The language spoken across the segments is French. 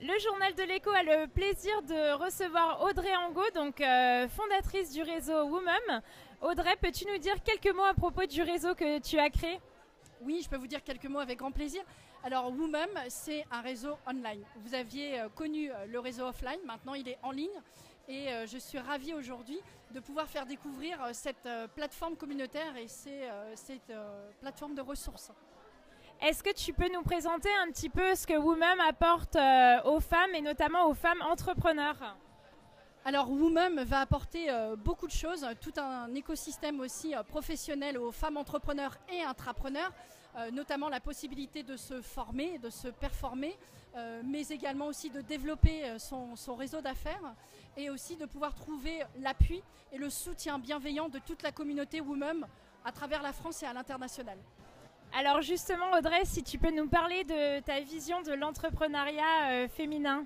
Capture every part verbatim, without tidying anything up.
Le journal de l'écho a le plaisir de recevoir Audrey Angot, donc euh, fondatrice du réseau Woomum. Audrey, peux-tu nous dire quelques mots à propos du réseau que tu as créé? Oui, je peux vous dire quelques mots avec grand plaisir. Alors Woomum, c'est un réseau online. Vous aviez euh, connu euh, le réseau offline, maintenant il est en ligne. Et euh, je suis ravie aujourd'hui de pouvoir faire découvrir euh, cette euh, plateforme communautaire et ces, euh, cette euh, plateforme de ressources. Est-ce que tu peux nous présenter un petit peu ce que Woomum apporte euh, aux femmes et notamment aux femmes entrepreneurs? Alors Woomum va apporter euh, beaucoup de choses, tout un écosystème aussi euh, professionnel aux femmes entrepreneurs et intrapreneurs, euh, notamment la possibilité de se former, de se performer, euh, mais également aussi de développer son, son réseau d'affaires et aussi de pouvoir trouver l'appui et le soutien bienveillant de toute la communauté Woomum à travers la France et à l'international. Alors justement Audrey, si tu peux nous parler de ta vision de l'entrepreneuriat euh, féminin.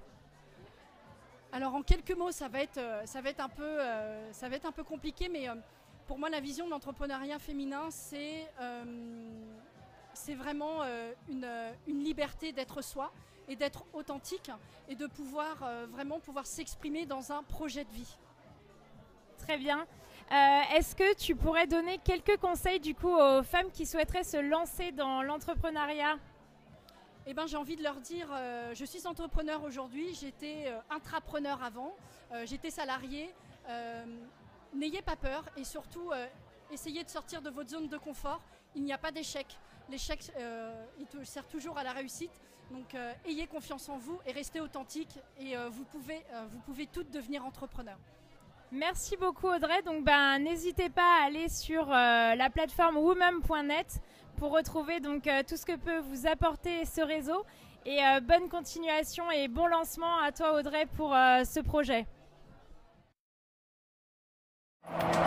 Alors en quelques mots, ça va être, ça va être, un, peu, euh, ça va être un peu compliqué, mais euh, pour moi la vision de l'entrepreneuriat féminin, c'est euh, vraiment euh, une, une liberté d'être soi et d'être authentique et de pouvoir euh, vraiment pouvoir s'exprimer dans un projet de vie. Très bien. Euh, Est-ce que tu pourrais donner quelques conseils du coup aux femmes qui souhaiteraient se lancer dans l'entrepreneuriat? Eh ben, j'ai envie de leur dire, euh, je suis entrepreneur aujourd'hui, j'étais euh, intrapreneur avant, euh, j'étais salarié. Euh, N'ayez pas peur et surtout, euh, essayez de sortir de votre zone de confort. Il n'y a pas d'échec. L'échec, euh, il sert toujours à la réussite. Donc, euh, ayez confiance en vous et restez authentique et euh, vous, pouvez, euh, vous pouvez toutes devenir entrepreneur. Merci beaucoup Audrey. Donc ben, n'hésitez pas à aller sur euh, la plateforme woomum point net pour retrouver donc euh, tout ce que peut vous apporter ce réseau. Et euh, bonne continuation et bon lancement à toi Audrey pour euh, ce projet.